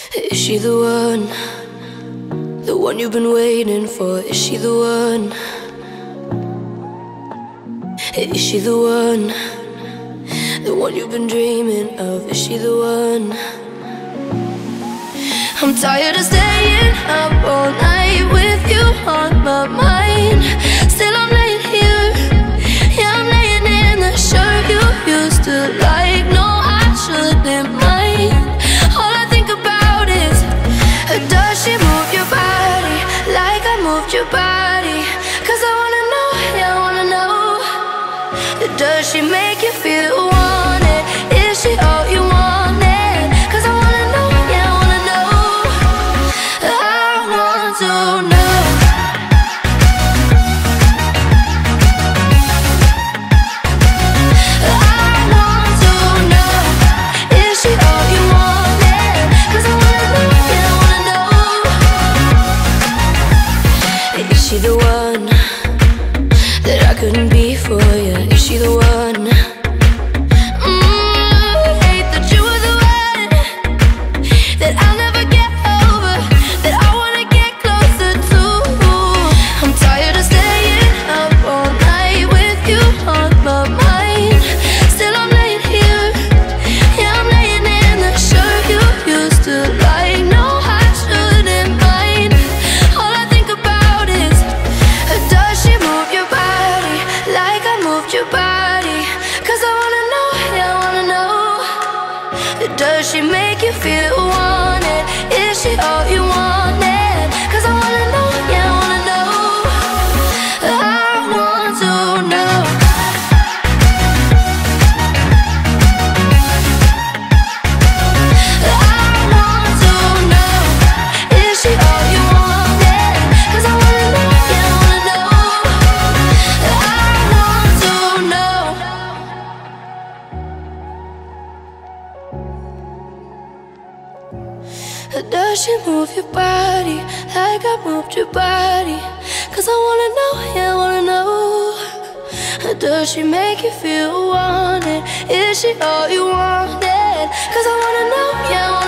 Is she the one? The one you've been waiting for? Is she the one? Is she the one? The one you've been dreaming of? Is she the one? I'm tired of staying up all night with you on my mind. Still I'm laying here, yeah, I'm laying in the shirt you used to like. No, I shouldn't mind. All I think about is, does she move your body like I moved your body? Cause I wanna know, yeah, I wanna know. Does she make you feel wanted? Is she all you wanted? Cause I wanna know, yeah, I wanna know. I want to know. I want to know. Is she all you wanted? Cause I wanna know, yeah, I wanna know. Is she the one that I couldn't be for you? Is she the one? Hate that you were the one that I'll never get over, that I wanna get closer to. I'm tired of staying up all night with you on my mind. Still I'm laying here, yeah, I'm laying in the shirt you used to like. No, I shouldn't mind. All I think about is, does she move your body like I moved your body? Cause I wanna know, yeah, I wanna know. Does she make you feel wanted? Is she all you wanted? Cause I wanna know, yeah, I wanna know. I want to know. I want to know. Is she all you wanted? Cause I wanna know, yeah, I wanna know. I want to know. Does she move your body like I moved your body? Cause I wanna know, yeah, I wanna know. Does she make you feel wanted? Is she all you wanted? Cause I wanna know, yeah, I wanna know.